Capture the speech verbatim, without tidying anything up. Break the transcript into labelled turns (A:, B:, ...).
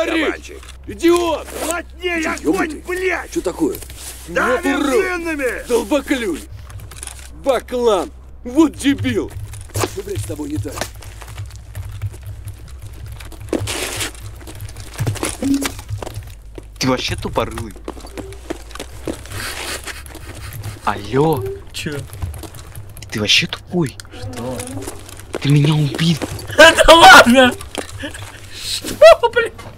A: говорить? Идиот!
B: Плотнее огонь, блядь!
A: Что такое?
B: Да,
A: Вот урод! Долбоклюй! Баклан! Вот дебил! Что, блядь, с тобой не так?
C: Ты вообще тупорылый. Алло.
D: Чё?
C: Ты вообще тупой.
D: Что?
C: Ты меня убил.
D: Это ладно! Что, блядь?